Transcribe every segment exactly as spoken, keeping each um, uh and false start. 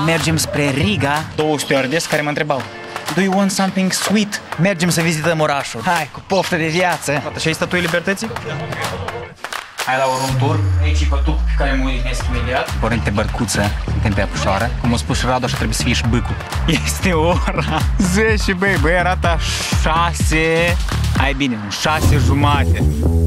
mergem spre Riga. Două stewardese care mă întrebau: Do you want something sweet? Mergem să vizităm orașul. Hai, cu poftă de viață. Și ai statuia libertății? Hai la un tur. Aici e pătuc care mă uimesc imediat. Pornite bărcuță, suntem pe apușoară. Cum a spus și Radu, așa trebuie să fie și bâcul. Este ora zece, băi, băi, arată șase. Hai bine, șase jumate.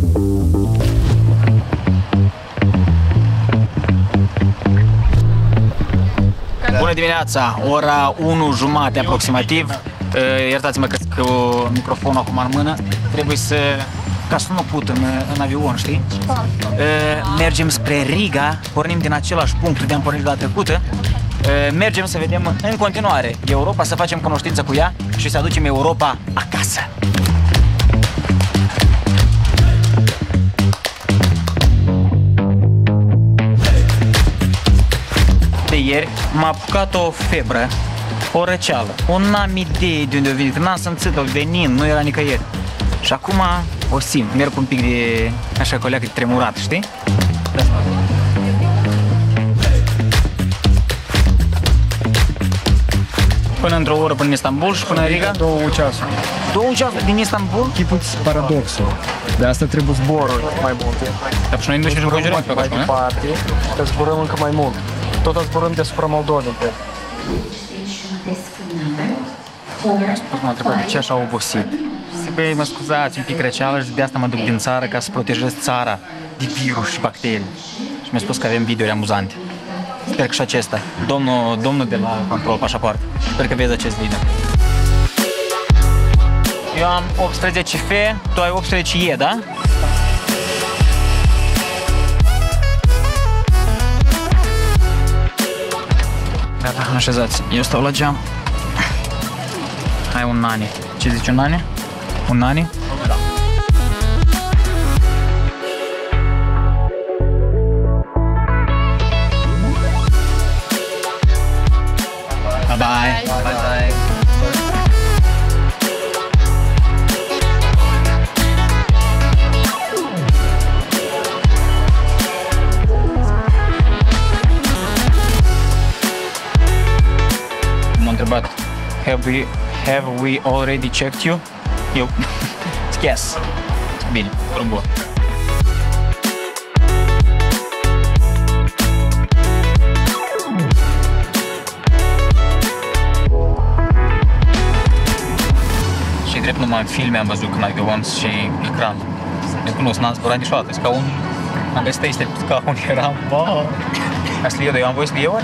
Bună dimineața, ora unu jumate aproximativ. Iertați-mă că, că microfonul acum în mână. Trebuie să... ca să nu put în, în avion, știi? Mergem spre Riga, pornim din același punct unde am pornit data trecută. Mergem să vedem în continuare Europa, să facem cunoștință cu ea și să aducem Europa acasă. De ieri m-a apucat o febră, o răceală, o n-am idee de unde a venit, n-am simțit-o venind, nu era nicăieri. Și acum o simt, merg un pic de așa cu o leacă de tremurat, știi? Până într-o oră până în Istanbul și până în Riga? Două ceasuri. Două ceasuri din Istanbul? Chipuți paradoxul. De asta trebuie zboruri mai multe. Dar și noi nu ducem și mai departe, că zburăm încă mai mult. Tot zburăm deasupra Moldovei, cred. M-a întrebat de ce așa obosit. Băi, mă scuzați, un pic răceală și de asta mă duc din țară ca să protejez țara de virus și bacterii. Și mi-a spus că avem videouri amuzante. Sper că și acesta. Domnul, domnul de la control pașaport. Sper că vezi acest video. Eu am optsprezece F, tu ai optsprezece E, da? Gata, așezați. Eu stau la geam. Hai un nani. Ce zici, un nani? Un nani? Da. Bye bye. Bye bye. M-a întrebat, have we have we already checked you? Eu yes. Bine, drum bun. Și drept numai în filme am văzut când avion și ecran. Ne cunosc, n-am zburat niciodată. Scaun, am găsit aici scaun, eram, bă. Asta eu, dar eu am voie să eu ori?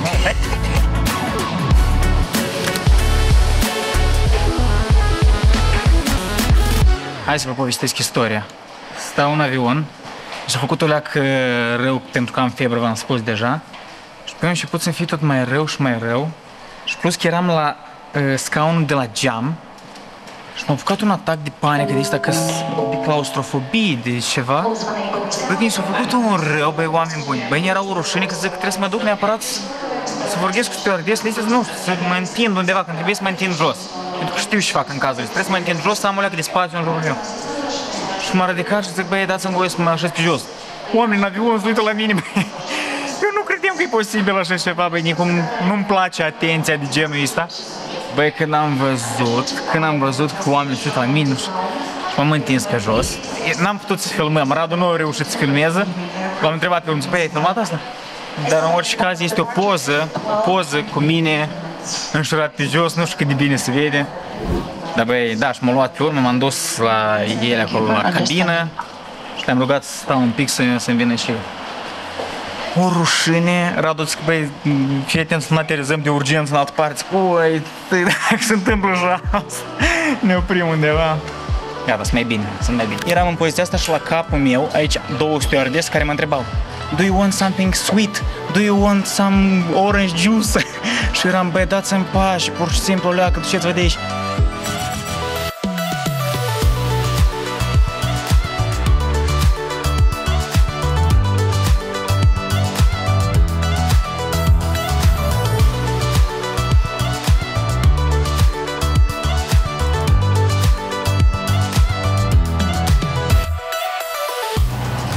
Hai să vă povestesc istoria. Stau în avion și a făcut o leacă rău pentru că am febră, v-am spus deja. Și pe am început să-mi fie tot mai rău și mai rău. Și plus că eram la uh, scaunul de la geam și m-a apucat un atac de panică de asta, că de claustrofobie, de ceva. Băi, când s-a făcut un rău, băi, oameni buni. Băi, era o rușine că zic că trebuie să mă duc neapărat să, să vorbesc cu stewardesele astea, nu știu, să mă întind undeva, când trebuie să mă întind jos. Pentru că știu ce fac în cazul ăsta. Trebuie să mă întind jos, să am o leacă de spațiu în jurul meu. Și m-a ridicat și zic, băi, dați-mi voie să mă așez pe jos. Oamenii în avion se uită la mine, băi. Eu nu credeam că e posibil așa ceva, băi, nici cum nu-mi place atenția de genul ăsta. Băi, când am văzut, când am văzut că oamenii se uită la mine și m-am întins pe jos, n-am putut să filmăm. Radu nu a reușit să filmeze. L-am întrebat pe unul, băi, ai filmat asta? Dar în orice caz este o poză, o poză cu mine înșurat pe jos, nu știu cât de bine se vede. Dar băi, da, și m-a luat pe urmă, m-am dus la ele acolo la cabină și le-am rugat să stau un pic să-mi să vină și o rușine. Radu zic, băi, fii atent să nu aterizăm de urgență în altă parte. Ui, dacă se întâmplă așa, ne oprim undeva. Gata, sunt mai bine, sunt mai bine. Eram în poziția asta și la capul meu, aici, două stewardese care mă întrebau: Do you want something sweet? Do you want some orange juice? Și eram, băi, dați-mi pași, pur și simplu, leacă, duceți-vă de aici.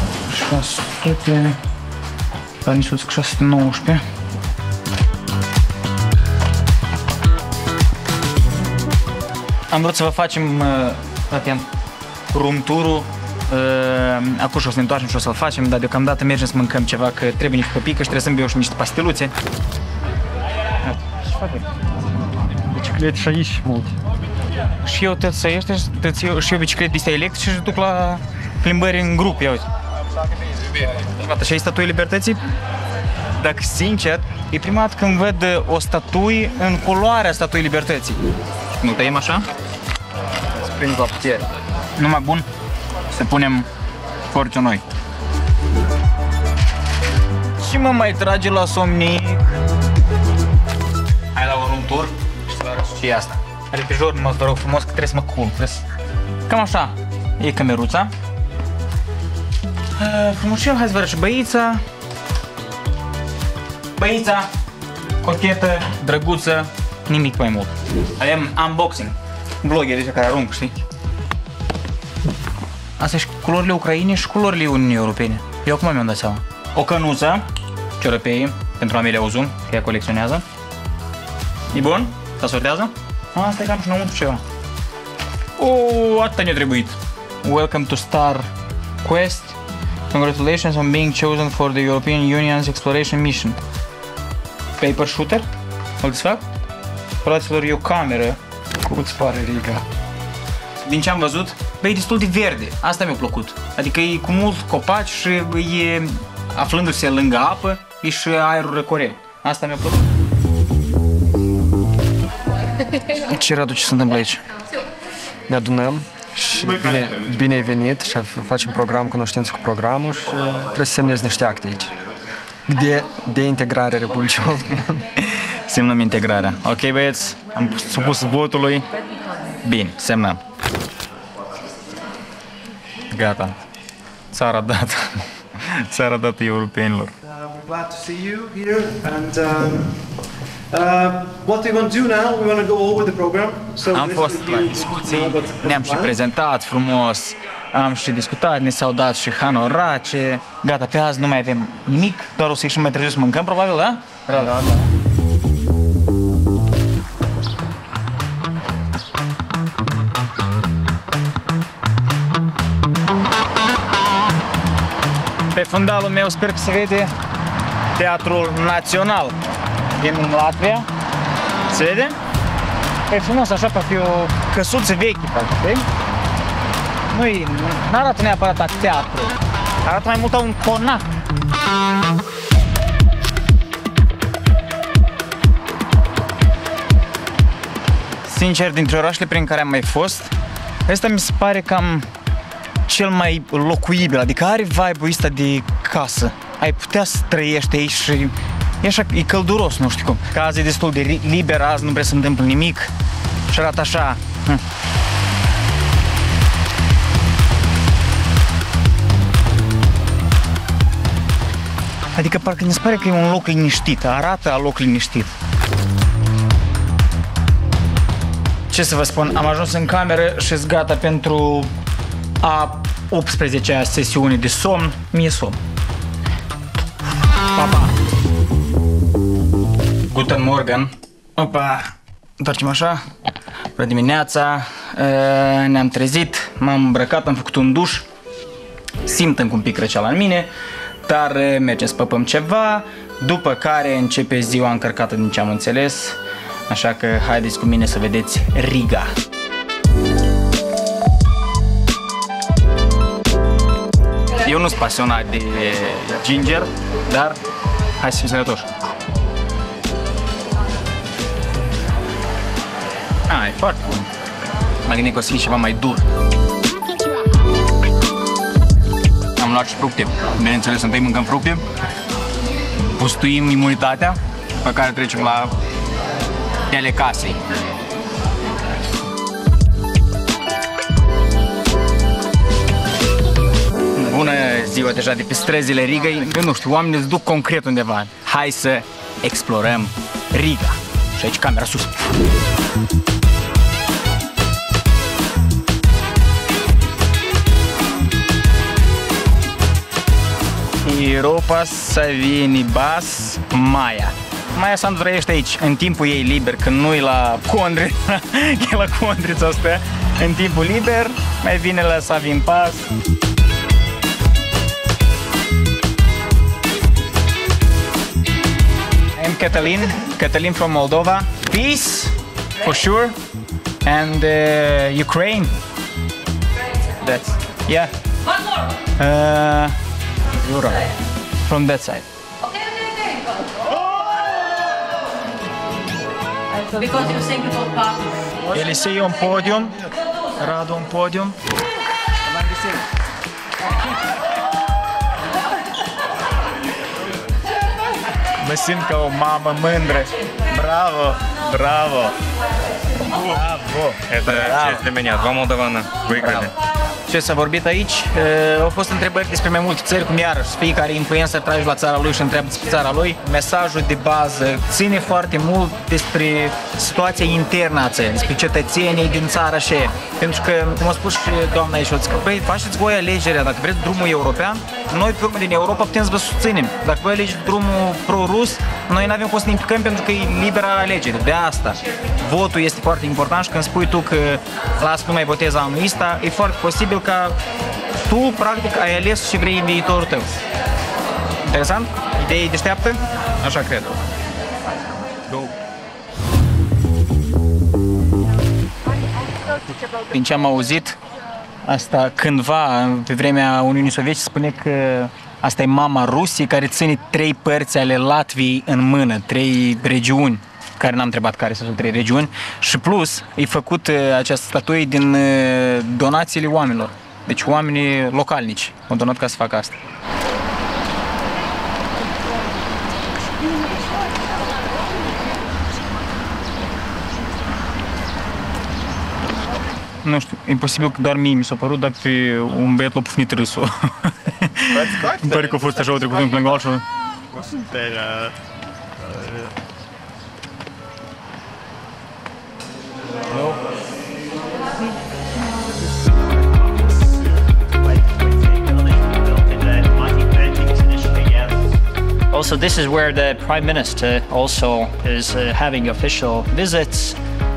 șase sute, dar nici șase sute nouăsprezece. am vrut să vă facem, uh, atent, room tour-ul. Uh, acum și o să ne întoarcem și o să-l facem, dar deocamdată mergem să mâncăm ceva, că trebuie niște copii, că și trebuie să-mi beau și niște pasteluțe. Biciclete și aici multe. Și eu tot să ieși, și eu biciclete astea electrice și duc la plimbări în grup, ia uite. Gata, și aici Statuia Libertății. Dacă sincer, e prima dată când văd o statuie în culoarea Statuii Libertății. Nu tăiem așa? Să prind la putere. Numai bun, să punem forțul noi. Și mă mai trage la somnic. Hai la un room tour și să vă arăt ce e asta. Are pe jur, mă vă rog frumos, că trebuie să mă culc. Trebuie să... Cam așa e cameruța. Uh, frumușel, hai să vă arăt și băița. Băița, cochetă, drăguță, nimic mai mult. Avem unboxing, vlogeri care arunc, știi? Asta și culorile Ucrainei și culorile Uniunii Europene. Eu acum mi-am dat seama. O cănuță, ciorăpei, pentru Amelia Ozun, că ea colecționează. E bun? Se sortează? Asta e cam și înăuntru ceva. Oh, atâta ne-a trebuit. Welcome to Star Quest. Congratulations on being chosen for the European Union's exploration mission. Paper shooter? O să fac? Fraților, e o cameră. Cum îți pare Riga? Din ce am văzut, bă, e destul de verde. Asta mi-a plăcut. Adică e cu mult copaci și e, aflându-se lângă apă, e și aerul răcorel. Asta mi-a plăcut. Ce, Radu, ce se întâmplă aici? Ne adunăm și bine, bine ai venit și facem program Cunoștință cu programul și trebuie să semnezi niște acte aici. De, de integrare Republicii Moldova. Semnăm integrarea. Ok, băieți, am supus votului. Bine, semnăm. Gata. Țara dată. Țara dată europenilor. We're glad to see you here, and um, uh, what we want to do now, we want to go over the program. So Am fost la discuții, ne-am și prezentat frumos, am și discutat, ne s-au dat și hanorace. Gata, pe azi nu mai avem nimic, doar o să ieșim mai târziu să mâncăm, probabil, da? Da, da. Pe fundalul meu sper că se vede Teatrul Național din Latvia. Se vede? E frumos, așa, pa fi o căsuță veche, știi? Nu-i, n-arată neapărat a teatru, arată mai mult a un conac. Sincer, dintre orașele prin care am mai fost, ăsta mi se pare cam cel mai locuibil, adică are vibe-ul ăsta de casă. Ai putea să trăiești aici și e așa, e călduros, nu știu cum. Că azi e destul de liber, azi nu prea se întâmplă nimic și arată așa. Hm. Adică parcă mi se pare că e un loc liniștit, arată a loc liniștit. Ce să vă spun, am ajuns în cameră și sunt gata pentru a optsprezecea sesiune de somn. Mie somn. Pa, pa! Guten Morgen! Opa! Întoarcem așa. Bună dimineața! Ne-am trezit, m-am îmbrăcat, am făcut un duș. Simt încă un pic răceala în mine, dar mergem să păpăm ceva, după care începe ziua încărcată din ce am înțeles. Așa că haideți cu mine să vedeți Riga. Eu nu sunt pasionat de ginger, dar hai să fim sănătoși. Ah, e foarte bun. M-am gândit că o să fie ceva mai dur. Am luat și fructe. Bineînțeles, întâi mâncăm fructe, pustuim imunitatea, pe care trecem la tele casei. Bună ziua deja de pe străzile Rigăi. Eu nu știu, oamenii îți duc concret undeva. Hai să explorăm Riga. Și aici camera sus. Europa Savienibas Maia. Maia Sandu trăiește aici, în timpul ei liber, când nu e la Condri, e la Condrița asta, în timpul liber, mai vine la Savin Pass. I'm Cătălin, Cătălin from Moldova. Peace, for sure, and uh, Ukraine. That's, yeah. One more. Uh, Europe, from that side. Okay, okay, okay. Because you think about pop. Elisei un podium, Radu un podium. Mă simt ca o mamă mândră. Bravo, bravo. Bravo. Это честь для меня. Два молдавана выиграли. Ce s-a vorbit aici? Au fost întrebări despre mai multe țări, cum iarăși fiecare influencer trage la țara lui și întreabă despre țara lui. Mesajul de bază ține foarte mult despre situația internă a țării, despre cetățenii din țara și pentru că, cum a spus și doamna aici, că păi, faceți voi alegerea, dacă vreți drumul european, noi pe urmă din Europa putem să vă susținem. Dacă voi alegeți drumul pro-rus, noi nu avem cum să ne implicăm pentru că e libera alegere. De asta, votul este foarte important și când spui tu că lasă nu mai votezi anul ăsta, e foarte posibil ca tu, practic, ai ales și vrei în viitorul tău. Interesant? Idee deșteaptă? Așa cred. Go! Din ce am auzit, asta cândva, pe vremea Uniunii Sovietice, spune că asta e mama Rusiei care ține trei părți ale Latviei în mână, trei regiuni, care n-am întrebat care sunt trei regiuni, și plus e făcut această statuie din donațiile oamenilor. Deci oamenii localnici au donat ca să facă asta. Nu știu, e posibil că doar mie mi s-a părut, dar pe un băiat l-a pufnit râsul. Îmi pare că a fost așa, o trecut în plângă altceva. Also, this is where the Prime Minister also is uh, having official visits.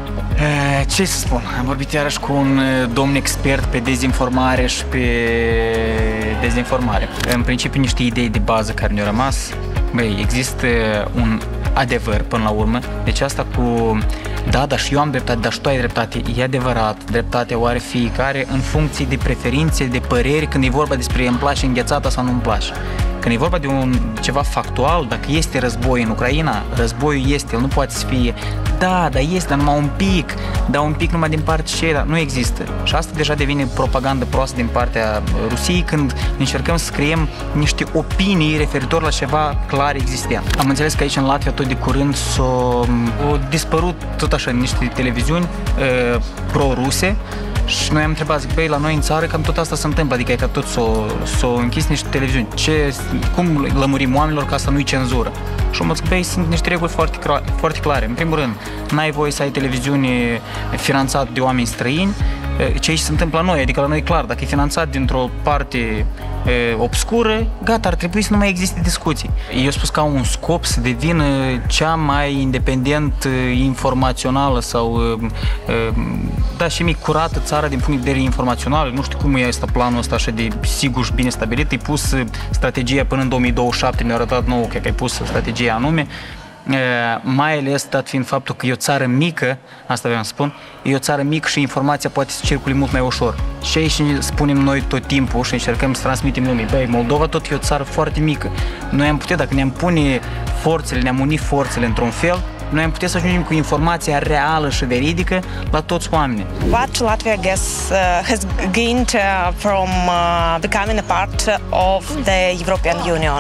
Ce să spun? Am vorbit iarăși cu un domn expert pe dezinformare și pe dezinformare. În principiu, niște idei de bază care ne-au rămas. Băi, există un adevăr până la urmă. Deci asta cu da, dar și eu am dreptate, dar și tu ai dreptate. E adevărat, dreptatea o are fiecare în funcție de preferințe, de păreri, când e vorba despre îmi place înghețata sau nu îmi place. Când e vorba de un ceva factual, dacă este război în Ucraina, războiul este, el nu poate să fie da, dar este, dar numai un pic, dar un pic numai din partea ceia, nu există. Și asta deja devine propagandă proastă din partea Rusiei când încercăm să creăm niște opinii referitor la ceva clar existent. Am înțeles că aici în Latvia tot de curând s-au dispărut tot așa niște televiziuni uh, pro-ruse. Și noi am întrebat, zic, băi, la noi în țară cam tot asta se întâmplă, adică e că tot s-o, s-o închis niște televiziuni. Ce, cum lămurim oamenilor ca să nu-i cenzură? Și am zis, băi, sunt niște reguli foarte, foarte clare. În primul rând, n-ai voie să ai televiziuni finanțate de oameni străini. Ce aici se întâmplă la noi, adică la noi clar, dacă e finanțat dintr-o parte e, obscură, gata, ar trebui să nu mai existe discuții. Eu spus că au un scop să devină cea mai independent informațională sau e, da, și mai curată țară din punct de vedere informațional. Nu știu cum e asta planul ăsta așa de sigur și bine stabilit. E pus strategia până în două mii douăzeci și șapte, mi-a arătat nouă că ai pus strategia anume. Mai ales dat fiind faptul că e o țară mică, asta vreau să spun, e o țară mică și informația poate să circule mult mai ușor. Și aici spunem noi tot timpul și încercăm să transmitem lumii, băi, Moldova tot e o țară foarte mică. Noi am putea, dacă ne-am pune forțele, ne-am uni forțele într-un fel, noi am putea să ajungem cu informația reală și veridică la toți oamenii. What Latvia guess uh, has gained uh, from uh, becoming a part of the European Union?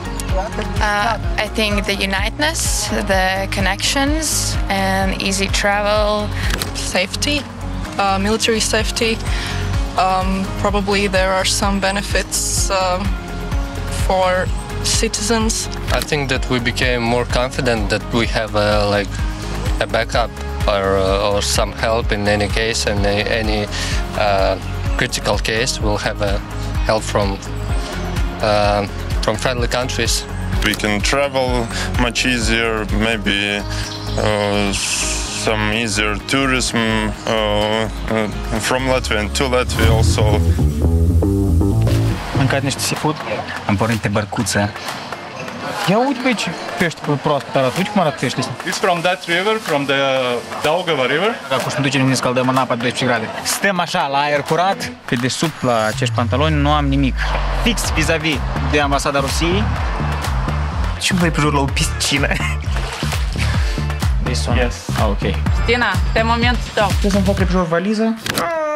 Uh, I think the uniteness, the connections, and easy travel. Safety, uh, military safety. Um, probably there are some benefits uh, for citizens. I think that we became more confident that we have a, like a backup or, uh, or some help in any case, and any uh, critical case we'll have a help from uh, from friendly countries. we can travel much easier, maybe uh, some easier tourism uh, uh, from Latvia to Latvia also. Am mâncat niște seafood, am pornit pe bărcuță. Ia uite pe aici pește pe proaspăt arată, uite cum arată peștele ăsta. It's from that river, from the Daugava River. Acum ne ducem, ne scăldăm în apa de doisprezece grade. Stăm așa, la aer curat, pe desubt la acești pantaloni nu am nimic. Fix vis-a-vis de ambasada Rusiei. Și voi pe jur la o piscină. This one? Yes. Ah, ok. Tina, pe moment stop. Trebuie să-mi fac pe jur valiză.